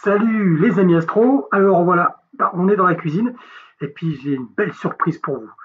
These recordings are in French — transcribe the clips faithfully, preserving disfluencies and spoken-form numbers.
Salut les amis astro, alors voilà, on est dans la cuisine et puis j'ai une belle surprise pour vous.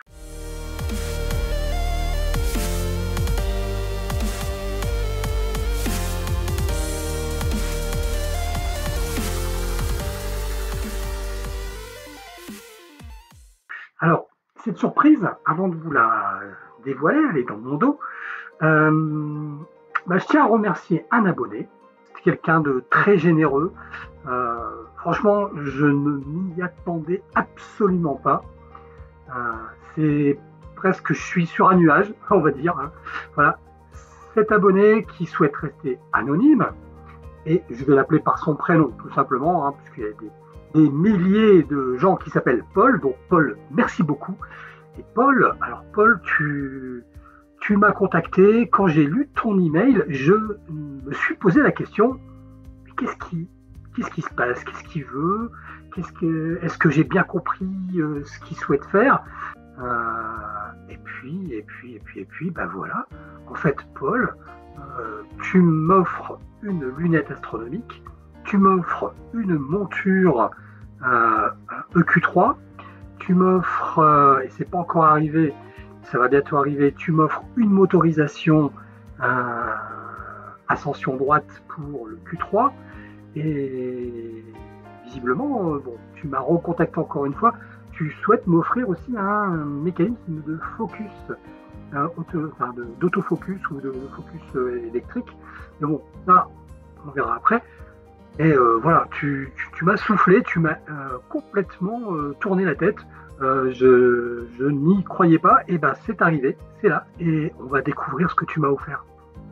Alors, cette surprise, avant de vous la dévoiler, elle est dans mon dos, euh, bah, je tiens à remercier un abonné, c'est quelqu'un de très généreux. Euh, franchement, je ne m'y attendais absolument pas. Euh, c'est presque, je suis sur un nuage, on va dire. Hein. Voilà, cet abonné qui souhaite rester anonyme, et je vais l'appeler par son prénom, tout simplement, hein, puisqu'il y a des, des milliers de gens qui s'appellent Paul. Donc Paul, merci beaucoup. Et Paul, alors Paul, tu, tu m'as contacté. Quand j'ai lu ton email, je me suis posé la question, qu'est-ce qui, qu'est-ce qui se passe? Qu'est-ce qu'il veut? Qu'est-ce que, est-ce que j'ai bien compris euh, ce qu'il souhaite faire? euh, Et puis, et puis, et puis, et puis, ben voilà. En fait, Paul, euh, tu m'offres une lunette astronomique, tu m'offres une monture euh, E Q trois, tu m'offres, euh, et c'est pas encore arrivé, ça va bientôt arriver, tu m'offres une motorisation euh, ascension droite pour le Q trois, et visiblement, euh, bon, tu m'as recontacté encore une fois, tu souhaites m'offrir aussi un mécanisme de focus, euh, auto, enfin de, d'autofocus ou de focus euh, électrique. Mais bon, ça, on verra après. Et euh, voilà, tu, tu, tu m'as soufflé, tu m'as euh, complètement euh, tourné la tête. Euh, je, je n'y croyais pas, et ben c'est arrivé, c'est là, et on va découvrir ce que tu m'as offert.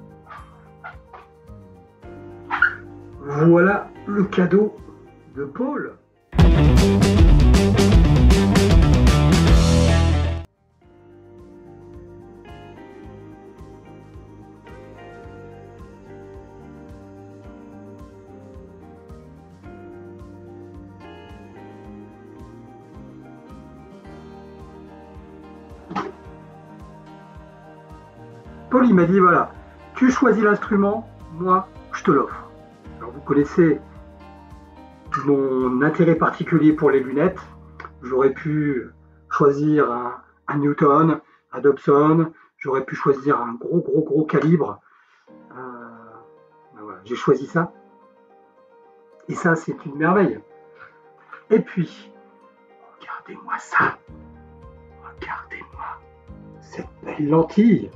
Voilà le cadeau de Paul. Paul, il m'a dit, voilà, tu choisis l'instrument, moi, je te l'offre. Alors, vous connaissez mon intérêt particulier pour les lunettes. J'aurais pu choisir un, un Newton, un Dobson, j'aurais pu choisir un gros, gros, gros calibre. Euh, ben voilà, j'ai choisi ça. Et ça, c'est une merveille. Et puis, regardez-moi ça. Regardez-moi cette belle lentille.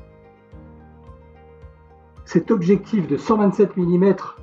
Cet objectif de cent vingt-sept millimètres,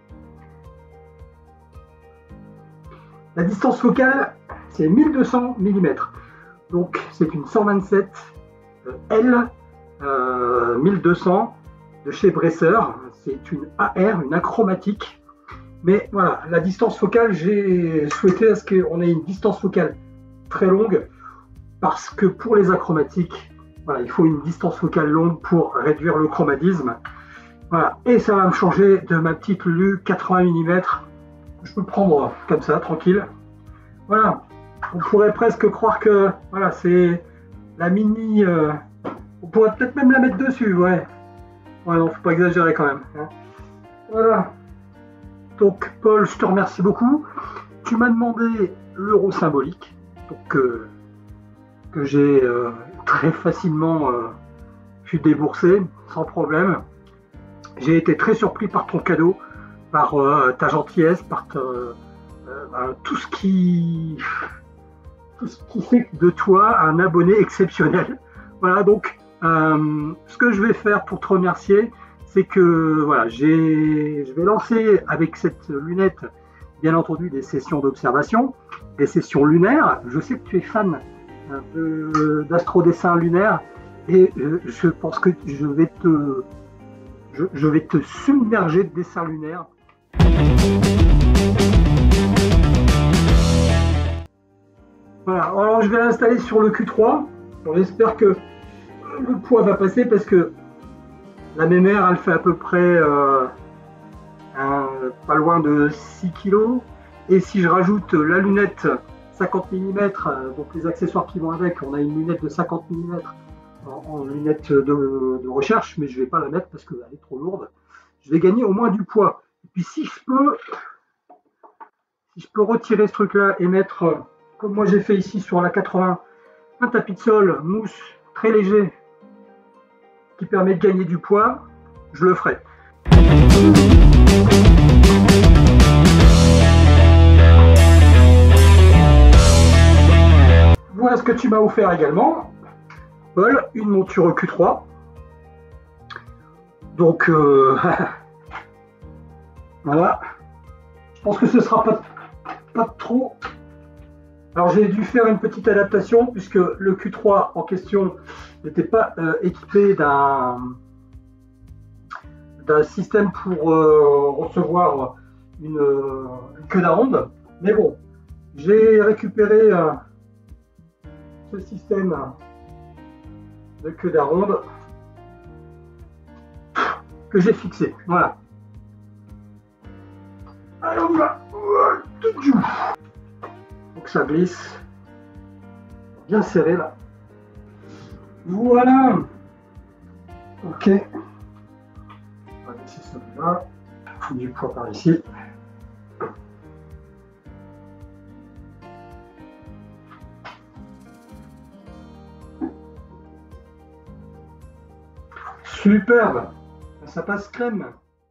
la distance focale, c'est mille deux cents millimètres. Donc, c'est une cent vingt-sept L euh, mille deux cents de chez Bresser. C'est une A R, une achromatique. Mais voilà, la distance focale, j'ai souhaité à ce qu'on ait une distance focale très longue, parce que pour les achromatiques, voilà, il faut une distance focale longue pour réduire le chromatisme. Voilà, et ça va me changer de ma petite Lulu quatre-vingts millimètres. Je peux prendre comme ça, tranquille. Voilà, on pourrait presque croire que voilà, c'est la mini. Euh, on pourrait peut-être même la mettre dessus, ouais. Ouais, non, faut pas exagérer quand même. Hein. Voilà. Donc, Paul, je te remercie beaucoup. Tu m'as demandé l'euro symbolique, donc euh, que j'ai euh, très facilement euh, pu débourser sans problème. J'ai été très surpris par ton cadeau, par euh, ta gentillesse, par ta, euh, euh, tout ce qui tout ce qui fait de toi un abonné exceptionnel. Voilà, donc euh, ce que je vais faire pour te remercier, c'est que voilà, j'ai, je vais lancer avec cette lunette, bien entendu, des sessions d'observation, des sessions lunaires. Je sais que tu es fan de, d'astrodessin lunaire, et euh, je pense que je vais te Je, je vais te submerger de dessins lunaires. Voilà, alors je vais l'installer sur le Q trois. J'espère que le poids va passer, parce que la mémère, elle fait à peu près euh, un, pas loin de six kilos. Et si je rajoute la lunette cinquante millimètres, donc les accessoires qui vont avec, on a une lunette de cinquante millimètres. En, en lunettes de, de recherche, mais je ne vais pas la mettre parce qu'elle est trop lourde. Je vais gagner au moins du poids. Et puis si je peux, Si je peux retirer ce truc-là et mettre, euh, comme moi j'ai fait ici sur la quatre-vingts, un tapis de sol mousse très léger qui permet de gagner du poids, je le ferai. Voilà ce que tu m'as offert également, Paul, une monture Q trois. Donc euh, voilà, je pense que ce sera pas, pas trop. Alors j'ai dû faire une petite adaptation puisque le Q trois en question n'était pas euh, équipé d'un d'un système pour euh, recevoir une, euh, une queue d'aronde. Mais bon, j'ai récupéré euh, ce système de queue d'aronde que j'ai fixé. Voilà. Alors là, faut que ça glisse. Bien serré là. Voilà. Ok. On va laisser celui-là. Faut du poids par ici. Superbe. Ça passe crème.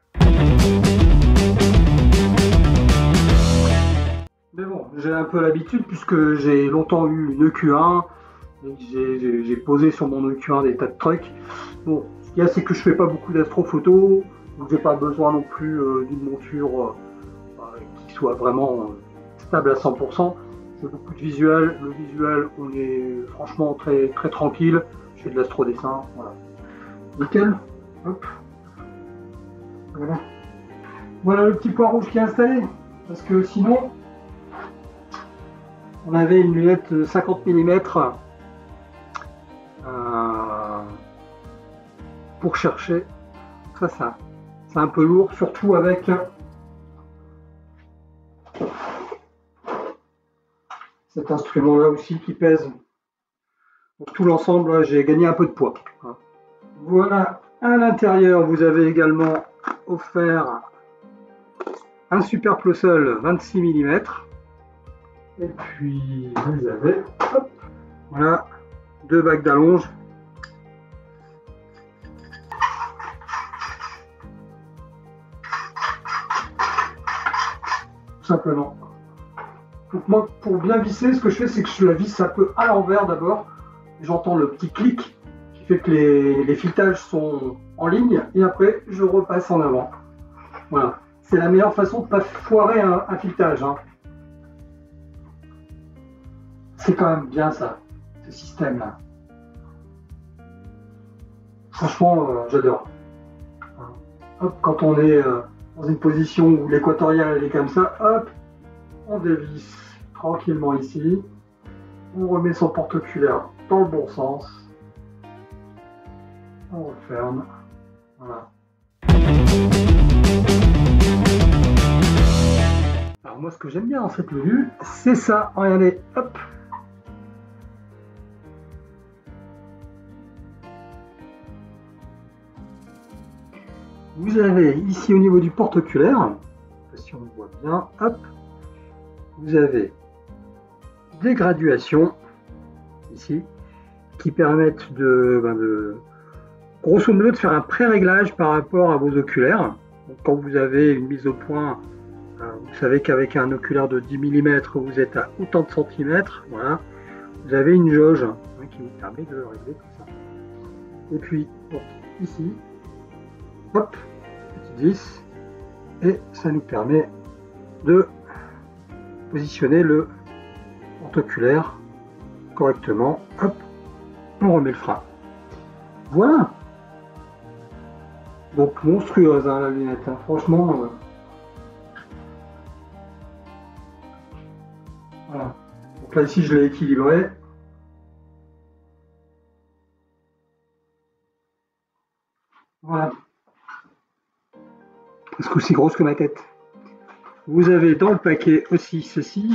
Mais bon, j'ai un peu l'habitude puisque j'ai longtemps eu une E Q un, j'ai posé sur mon E Q un des tas de trucs. Bon, ce qu'il y a, c'est que je fais pas beaucoup d'astrophotos, donc j'ai pas besoin non plus euh, d'une monture euh, qui soit vraiment euh, stable à cent pour cent. J'ai beaucoup de visuels, le visuel, on est franchement très très tranquille. Je fais de l'astrodessin, voilà. Nickel. Hop. Voilà. Voilà le petit point rouge qui est installé, parce que sinon on avait une lunette cinquante millimètres euh, pour chercher. Ça, ça c'est un peu lourd, surtout avec cet instrument là aussi qui pèse. Pour tout l'ensemble, j'ai gagné un peu de poids. Voilà, à l'intérieur, vous avez également offert un super pleussol vingt-six millimètres. Et puis, vous avez, hop, voilà, deux bagues d'allonge. Tout simplement. Donc moi, pour bien visser, ce que je fais, c'est que je la visse un peu à l'envers d'abord. J'entends le petit clic qui fait que les, les filetages sont en ligne. Et après, je repasse en avant. Voilà. C'est la meilleure façon de ne pas foirer un, un filetage. Hein. C'est quand même bien ça, ce système-là. Franchement, euh, j'adore. Hop, quand on est euh, dans une position où l'équatoriale elle est comme ça, hop, on dévisse tranquillement ici. On remet son porte-oculaire dans le bon sens. On referme. Voilà. Alors moi, ce que j'aime bien dans cette tenue, c'est ça. Regardez, hop. Vous avez ici au niveau du porte-oculaire, si on le voit bien, hop, vous avez des graduations ici qui permettent de, ben de grosso modo de faire un pré-réglage par rapport à vos oculaires. Donc, quand vous avez une mise au point, vous savez qu'avec un oculaire de dix millimètres, vous êtes à autant de centimètres. Voilà. Vous avez une jauge hein, qui vous permet de régler tout ça. Et puis, donc, ici, hop, petit vis, et ça nous permet de positionner le porte-oculaire correctement. Hop, on remet le frein. Voilà. Donc monstrueuse hein, la lunette, hein. Franchement. Euh... Voilà. Donc là ici je l'ai équilibré. Voilà. Parce que aussi grosse que ma tête. Vous avez dans le paquet aussi ceci.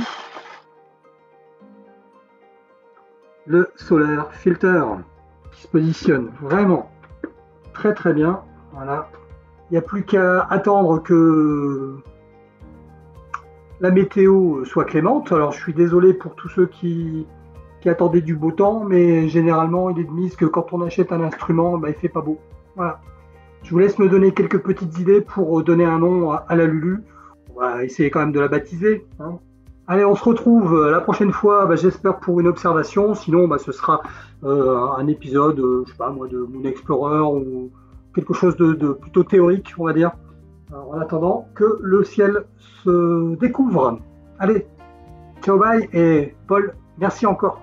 Le Solar Filter qui se positionne vraiment très très bien. Voilà. Il n'y a plus qu'à attendre que la météo soit clémente. Alors je suis désolé pour tous ceux qui, qui attendaient du beau temps, mais généralement il est de mise que quand on achète un instrument, bah, il fait pas beau. Voilà. Je vous laisse me donner quelques petites idées pour donner un nom à, à la Lulu. On va essayer quand même de la baptiser, hein. Allez, on se retrouve euh, la prochaine fois, bah, j'espère pour une observation. Sinon, bah, ce sera euh, un épisode, euh, je sais pas moi, de Moon Explorer ou quelque chose de, de plutôt théorique, on va dire. Alors, en attendant que le ciel se découvre. Allez, ciao, bye et Paul, merci encore.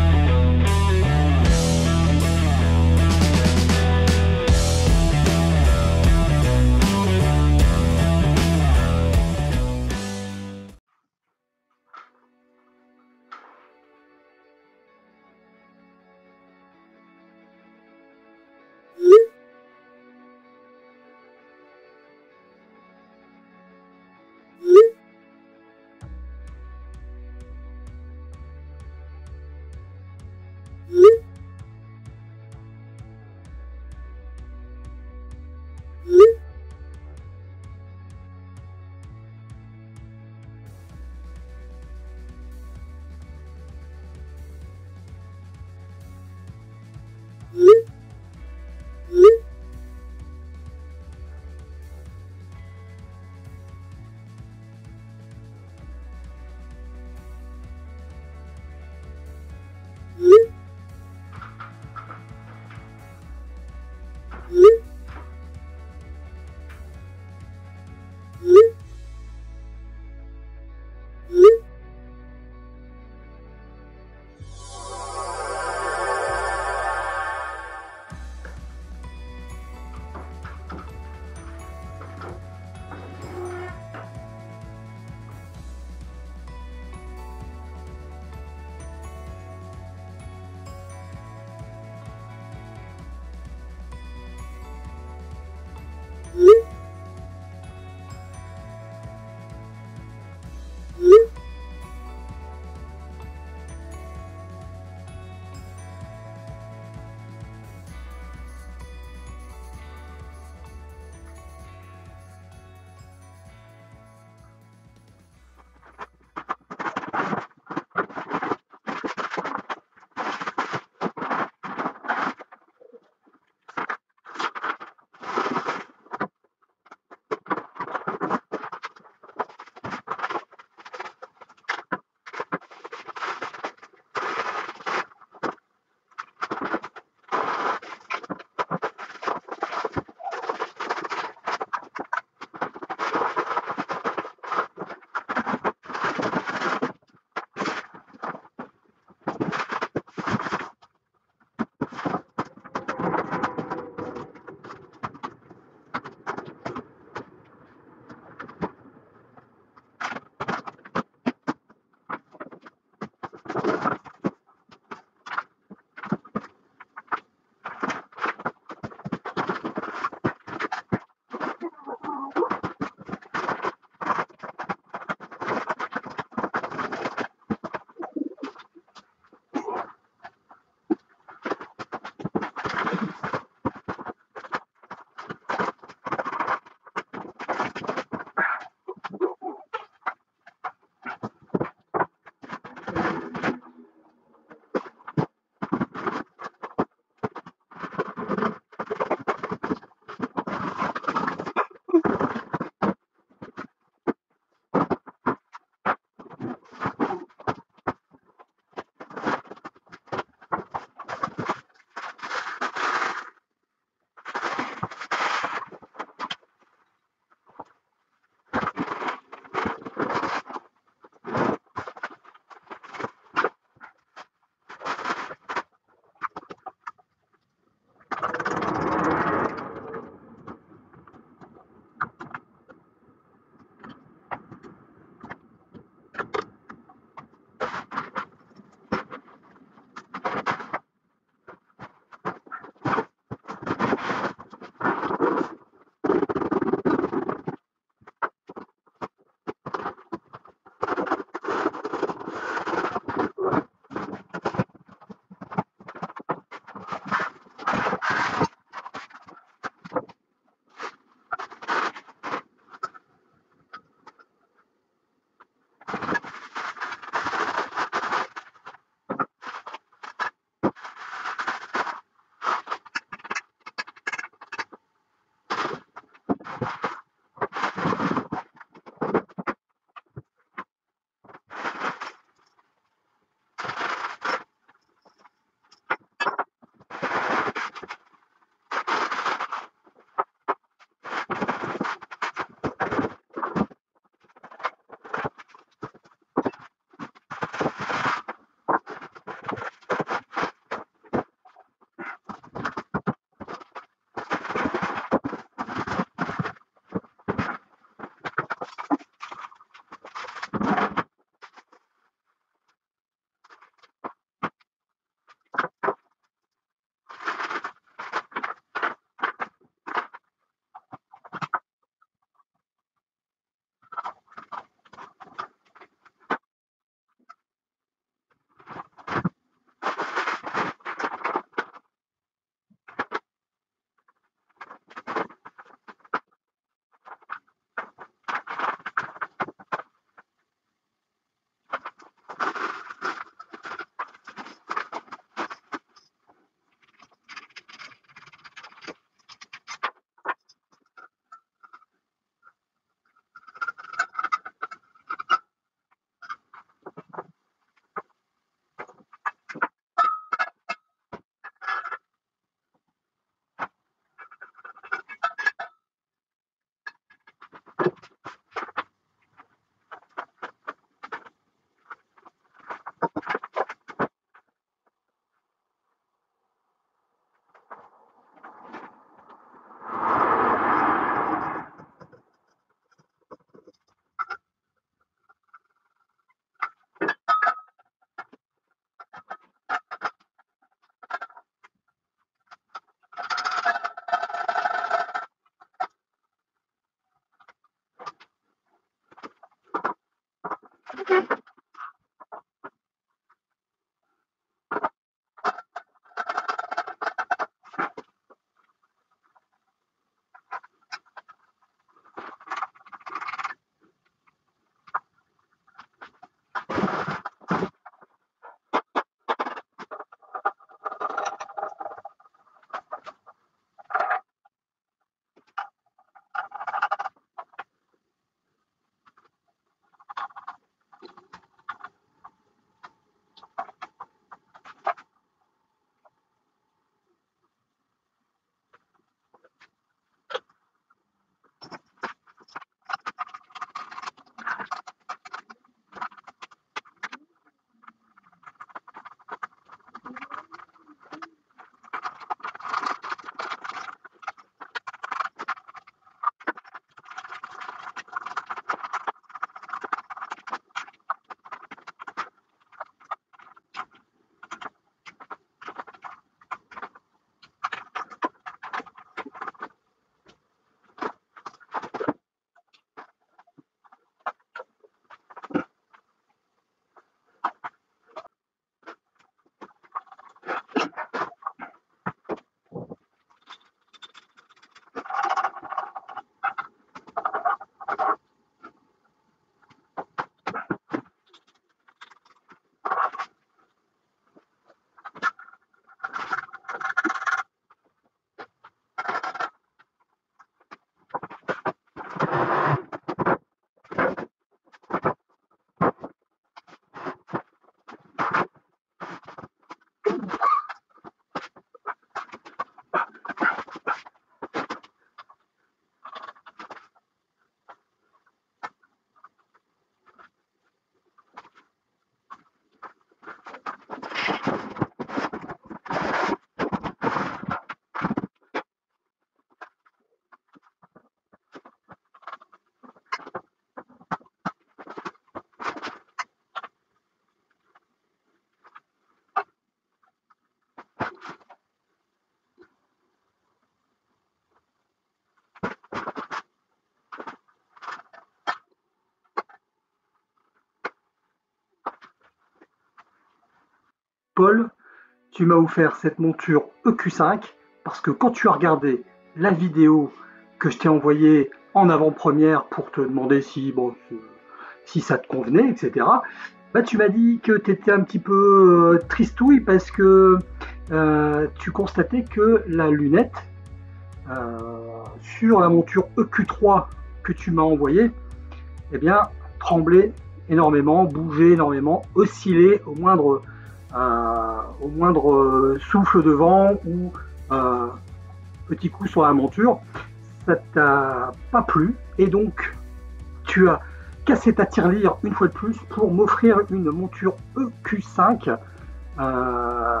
Paul, tu m'as offert cette monture E Q cinq parce que quand tu as regardé la vidéo que je t'ai envoyée en avant-première pour te demander si, bon, si ça te convenait, et cetera, bah, tu m'as dit que tu étais un petit peu euh, tristouille parce que euh, tu constatais que la lunette euh, sur la monture E Q trois que tu m'as envoyée, eh bien, tremblait énormément, bougeait énormément, oscillait au moindre, euh, au moindre souffle de vent ou euh, petit coup sur la monture. Ça t'a pas plu et donc tu as cassé ta tirelire une fois de plus pour m'offrir une monture E Q cinq euh,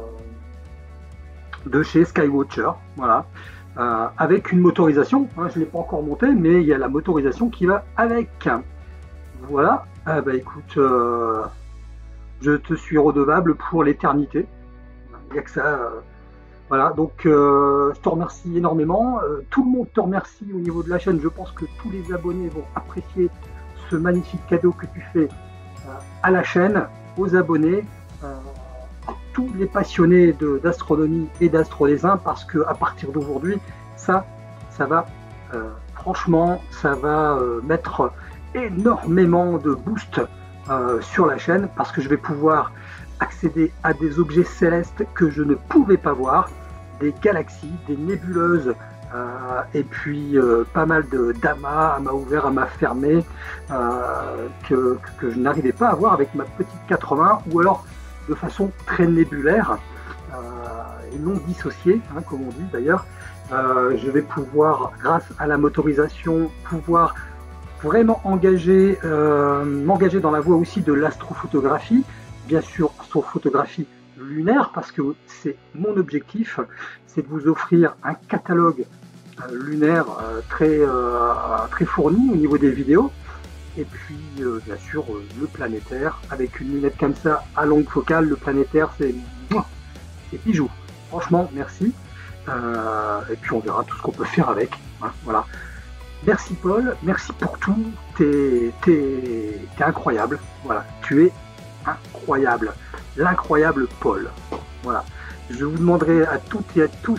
de chez Skywatcher, voilà, euh, avec une motorisation, hein, je ne l'ai pas encore montée, mais il y a la motorisation qui va avec. Voilà, ah bah écoute, euh, je te suis redevable pour l'éternité, il n'y a que ça. Euh, voilà, donc euh, je te remercie énormément, euh, tout le monde te remercie au niveau de la chaîne, je pense que tous les abonnés vont apprécier ce magnifique cadeau que tu fais euh, à la chaîne, aux abonnés, euh, à tous les passionnés d'astronomie et d'astrodessin, parce que à partir d'aujourd'hui, ça, ça va, euh, franchement, ça va euh, mettre énormément de boost euh, sur la chaîne, parce que je vais pouvoir accéder à des objets célestes que je ne pouvais pas voir, des galaxies, des nébuleuses, euh, et puis euh, pas mal d'amas, amas ouverts, amas fermés, euh, que, que je n'arrivais pas à voir avec ma petite quatre-vingts, ou alors de façon très nébulaire, euh, et non dissociée, hein, comme on dit d'ailleurs. Euh, je vais pouvoir, grâce à la motorisation, pouvoir vraiment engager, euh, m'engager dans la voie aussi de l'astrophotographie, bien sûr astrophotographie lunaire, parce que c'est mon objectif, c'est de vous offrir un catalogue euh, lunaire euh, très, euh, très fourni au niveau des vidéos, et puis euh, bien sûr euh, le planétaire, avec une lunette comme ça à longue focale, le planétaire c'est c'est bijou, franchement merci, euh, et puis on verra tout ce qu'on peut faire avec, hein, voilà. Merci Paul, merci pour tout, t'es t'es incroyable, voilà, tu es incroyable, l'incroyable Paul, voilà. Je vous demanderai à toutes et à tous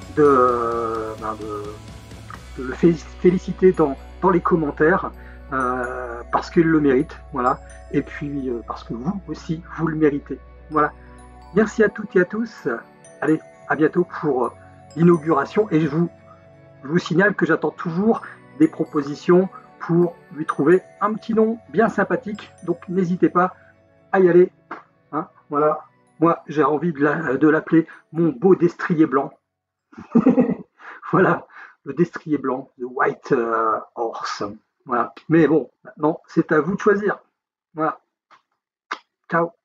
de, ben de, de le féliciter dans, dans les commentaires, euh, parce qu'il le mérite, voilà, et puis euh, parce que vous aussi, vous le méritez, voilà. Merci à toutes et à tous, allez, à bientôt pour l'inauguration, et je vous, je vous signale que j'attends toujours des propositions pour lui trouver un petit nom bien sympathique, donc n'hésitez pas à y aller, hein, voilà. Moi j'ai envie de l'appeler mon beau destrier blanc. Voilà, le destrier blanc, the white uh, horse, voilà. Mais bon, maintenant c'est à vous de choisir, voilà. Ciao.